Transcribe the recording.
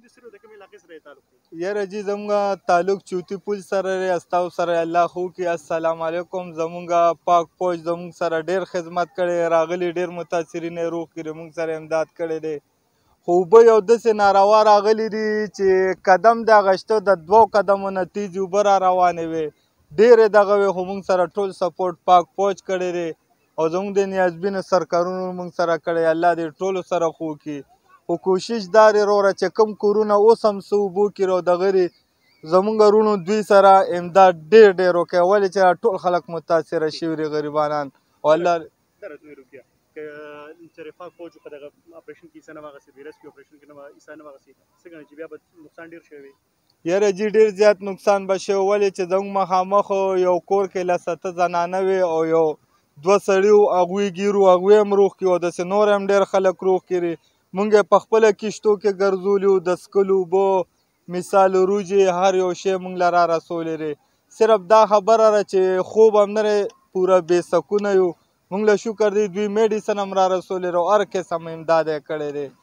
یاره جی زمونږ تعلق چوتي پل سره دی استاو سره الله خو کې السلام علیکم زمونږ پاک فوج زمونږ سره ډېر خدمت کړی راغلي ډېر متاثرین یې روغ کړي مونږ سره امداد کړی دی خو اوبه یو داسې ناروا راغلي دي چې قدم د اغشته د 2 قدمو نه تیزې اوبه را روانې وې ډېرې دغه وې خو مونږ سره ټول سپورټ پاک فوج کړی دی او زمونږ د نیازبینو سرکارونو مونږ سره کړی الله دې ټولو سره خو کړي خو کوشش دا دی وروره چې کوم کورونه اوس هم څه اوبو کې او دغه دي زمونږ وروڼو دوی سره امداد ډېر ډېر وکړی ولې چې ټول خلک متاثره شوي دي غریبانان او الله چې رفاه فوج په دغه اپریشن کې څه نه واغسي د ریسکیو اپریشن کې نه ایسا نه واغسي څنګه چې بیا به نقصان ډیر شوی یاره جی ډېر زیات نقصان به شوی ولې چې زموږ مخامخ یو کور کې له 7 زنانه وې او یو 2 سړي وو هغوی ګیر وو هغوی هم روغ کړي او داسې نور هم ډېر خلک روغ کړي مونږ یې په خپله کښتو کې ګرځولي وو د څښلو اوبه مثال وروجې هر یو شی مونږ له را رسولی دی صرف دا خبره ده چې خوب هم نه دی پوره بې سکونه یو مونږ له شکر دی دوی میډیسن هم را رسولی دی او هر قسم امداد یې کړی دی